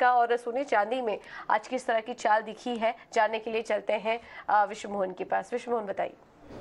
का और सोने चांदी में आज किस तरह की चाल दिखी है, जानने के लिए चलते हैं विश्व मोहन के पास। विश्व मोहन, बताइए।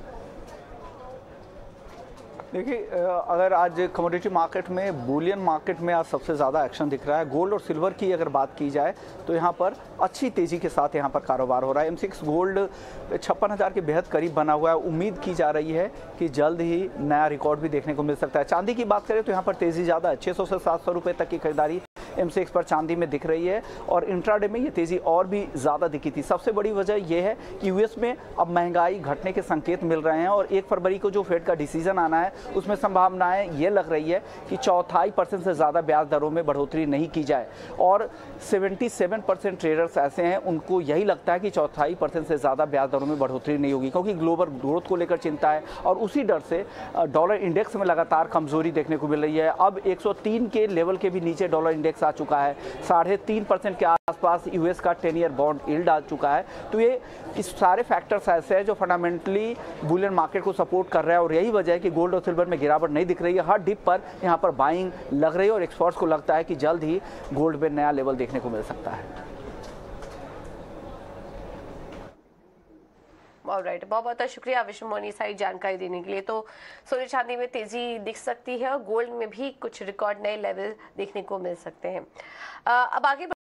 देखिए, अगर आज कमोडिटी मार्केट में, बुलियन मार्केट में आज सबसे ज़्यादा एक्शन दिख रहा है। गोल्ड और सिल्वर की अगर बात की जाए तो यहाँ पर अच्छी तेज़ी के साथ यहाँ पर कारोबार हो रहा है। M6 गोल्ड 56,000 के बेहद करीब बना हुआ है। उम्मीद की जा रही है कि जल्द ही नया रिकॉर्ड भी देखने को मिल सकता है। चांदी की बात करें तो यहाँ पर तेज़ी ज़्यादा है, 600 से 700 रुपये तक की खरीदारी M6 पर चांदी में दिख रही है और इंट्राडे में ये तेज़ी और भी ज़्यादा दिखी थी। सबसे बड़ी वजह यह है कि यूएस में अब महंगाई घटने के संकेत मिल रहे हैं और 1 फरवरी को जो फेड का डिसीजन आना है उसमें संभावनाएं ये लग रही है कि 4.5% से ज़्यादा ब्याज दरों में बढ़ोतरी नहीं की जाए और 77% ट्रेडर्स ऐसे हैं उनको यही लगता है कि 4.5% से ज़्यादा ब्याज दरों में बढ़ोतरी नहीं होगी, क्योंकि ग्लोबल ग्रोथ को लेकर चिंता है और उसी डर से डॉलर इंडेक्स में लगातार कमजोरी देखने को मिल रही है। अब 103 के लेवल के भी नीचे डॉलर इंडेक्स आ चुका है, 3.5% के आसपास यूएस का 10 ईयर बॉन्ड यील्ड आ चुका है। तो ये इस सारे फैक्टर्स ऐसे हैं जो फंडामेंटली बुलियन मार्केट को सपोर्ट कर रहा है और यही वजह है कि गोल्ड और सिल्वर में गिरावट नहीं दिख रही है। हर डिप पर यहाँ पर बाइंग लग रही है और एक्सपर्ट्स को लगता है कि जल्द ही गोल्ड में नया लेवल देखने को मिल सकता है। ऑलराइट, बहुत बहुत शुक्रिया विश्व मोहन सारी जानकारी देने के लिए। तो सोने चांदी में तेजी दिख सकती है और गोल्ड में भी कुछ रिकॉर्ड नए लेवल देखने को मिल सकते हैं। अब आगे